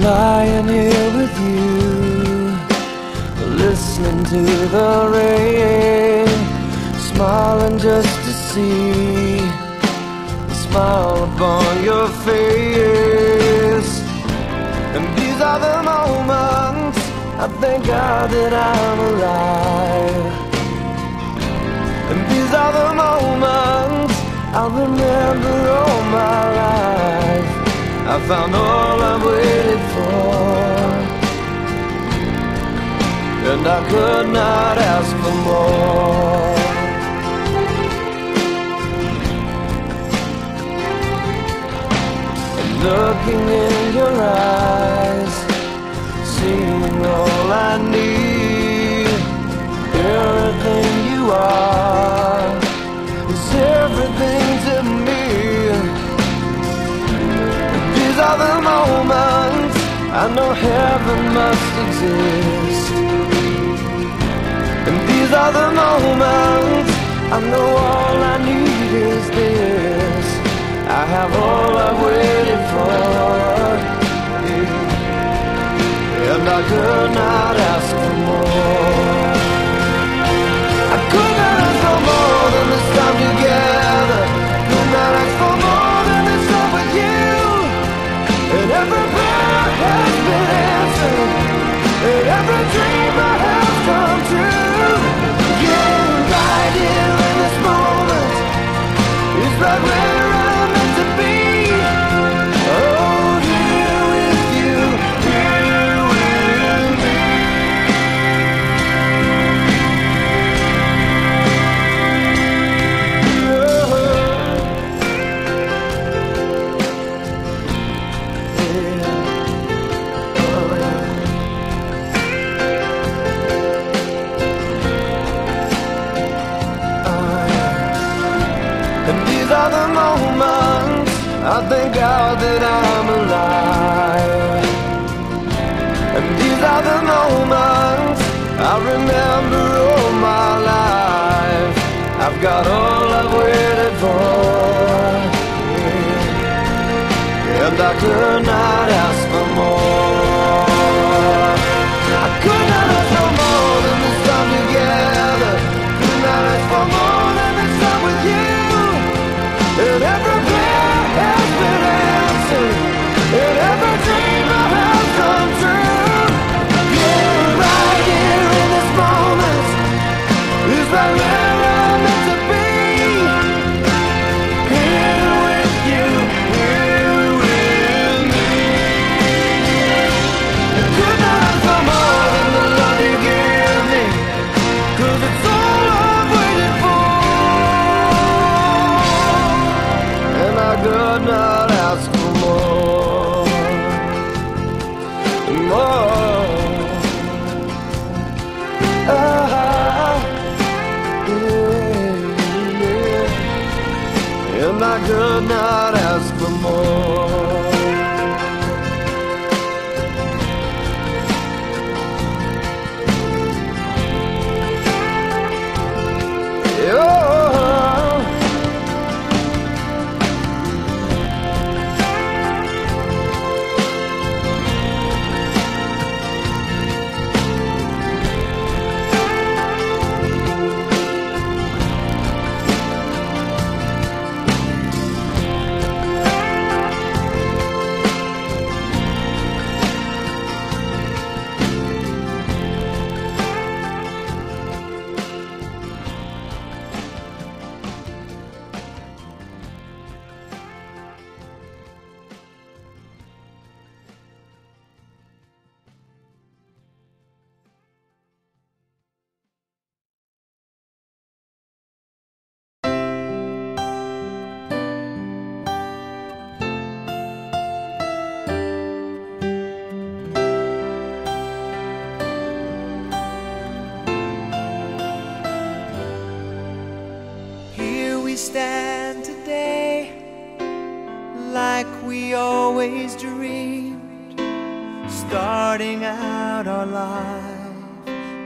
lying here with you, listening to the rain, smiling just to see the smile upon your face. And these are the moments I thank God that I'm alive. And these are the moments I'll remember all my life. I found all I've waited for, and I could not ask for more. And looking in your eyes, seeing all I need, everything you are is everything to me. These are the moments I know heaven must exist. And these are the moments I know all I need is this. I have all I've waited for, and I could not ask for more. I could not ask for more than this time together. Could not ask for more than this time with you. And every prayer has been answered, and every dream I have come true. Yeah, right here in this moment is right where I'm meant to be. Oh, here with you, here with me. And these are the moments I thank God that I'm alive. And these are the moments I remember all my life. I've got all I've waited for, and I could not ask for more. I could not ask for more than this time together. Could not ask for more than this time with you. And every prayer has been answered, and every dream I have come true. Yeah, right here in this moment is right where I'm meant to be. Here with you, here with me. I could not ask for more than the love you give me, 'cause it's all I've waited for. And I could not ask for more, more. Yeah. And I could not ask for more. Oh. Stand today like we always dreamed, starting out our life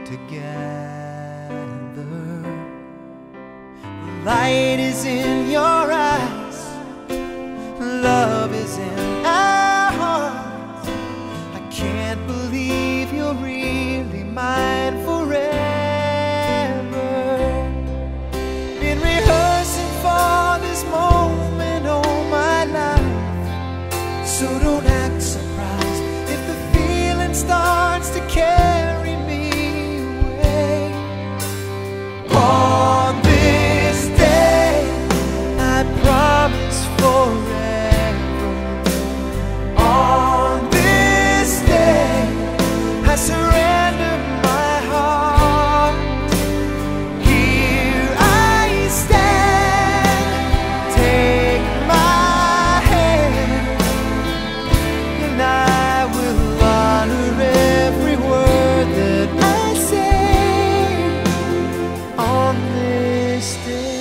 together. The light is in your eyes, love is in our hearts. I can't believe you're really mine forever. Been rehearsing for this moment all my life, so don't act surprised if the feeling starts to carry me away. On this day, I promise forever. On this day, I surrender my heart. Here I stand, take my hand, and I will honor every word that I say on this day.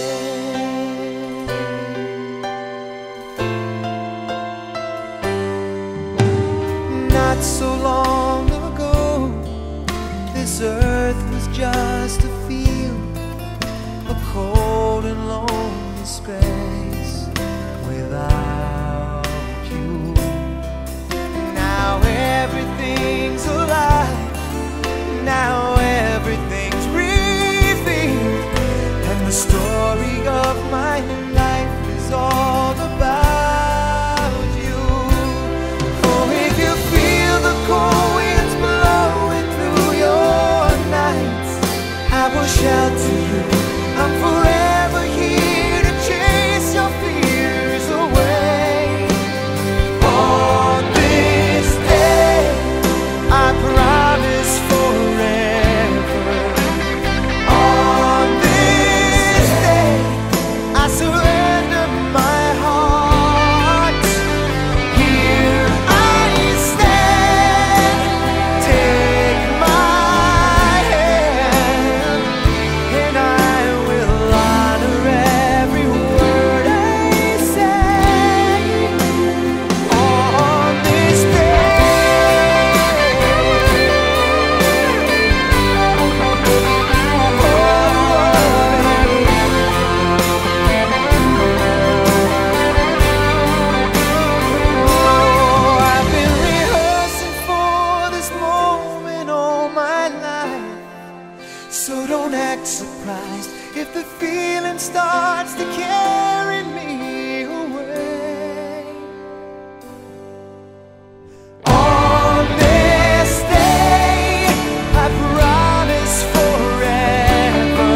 Not so long ago, this earth was just a field, a cold and lonely space without you. Now everything's alive, now everything's breathing, and the story of my life is all about you. Oh, if you feel the cold winds blowing through your nights, I will shout to you, I'm forever here to chase your fears away. On this day, I promise forever. On this day, I surrender my heart. Here I stand, take my hand, and I will honor every word I say on this I've been rehearsing for this moment all my life, so don't act surprised if the feeling starts to carry me away. On this day, I promise forever.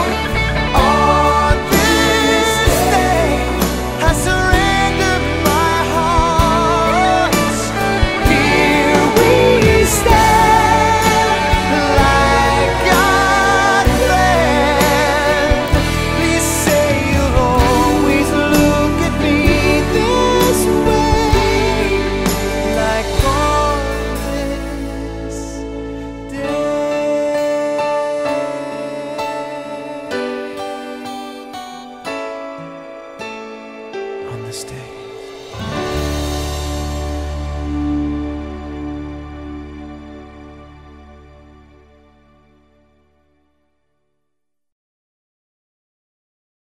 On this day, I surrender my heart. Here we stand, like God planned. Please say you'll always look at me this way, like on this day. On this day.